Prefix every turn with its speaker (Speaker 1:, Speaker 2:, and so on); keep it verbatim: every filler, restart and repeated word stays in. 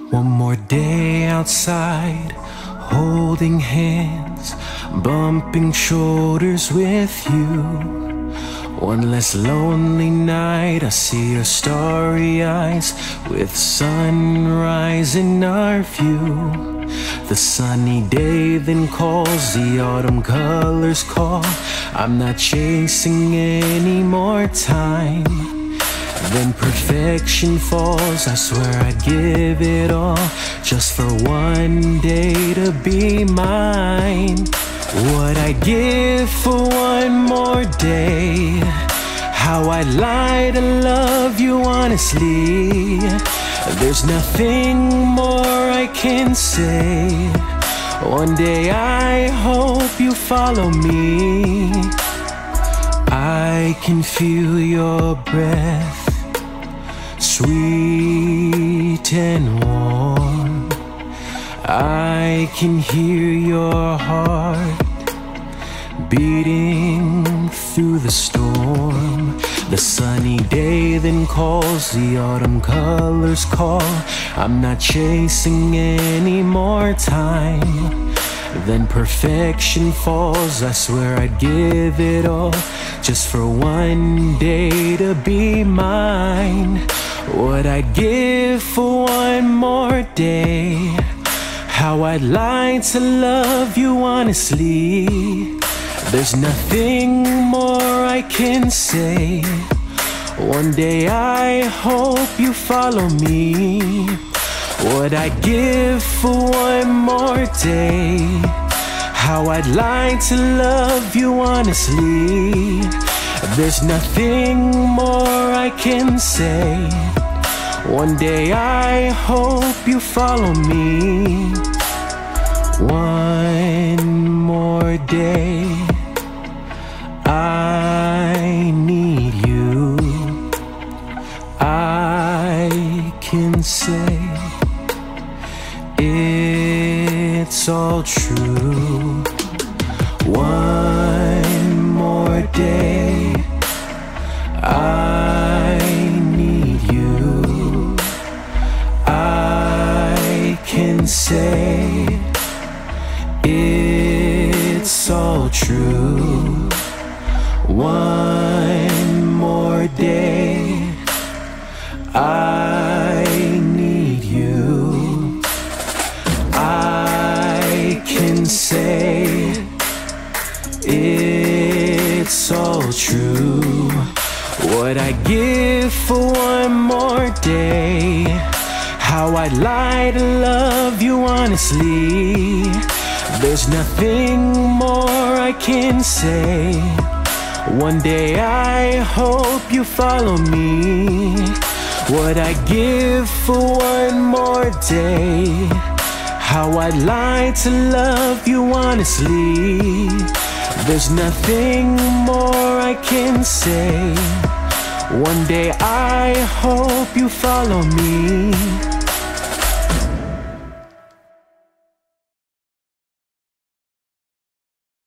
Speaker 1: One more day outside, holding hands, bumping shoulders with you. One less lonely night, I see your starry eyes with sunrise in our view. The sunny day then calls, the autumn colors call. I'm not chasing any more time. Then perfection falls, I swear I'd give it all just for one day to be mine. What I'd give for one more day, how I'd lie to love you honestly. There's nothing more I can say. One day I hope you follow me. I can feel your breath, sweet and warm. I can hear your heart beating through the storm. The sunny day then calls, the autumn colors call. I'm not chasing any more time. Then perfection falls, I swear I'd give it all just for one day to be mine. What I'd give for one more day, how I'd lie to love you honestly. There's nothing more I can say. One day I hope you follow me. What I'd give for one more day, how I'd lie to love you honestly. There's nothing more I can say. One day I hope you follow me. One more day, I need you. I can say it's all true. One more day, I need you. I can say it's all true. One more day, I need you. I can say it's all true. What I'd give for one more day, how I'd lie to love you honestly. There's nothing more I can say. One day I hope you follow me. What I'd give for one more day, how I'd lie to love you honestly. There's nothing more I can say. One day I hope you follow me.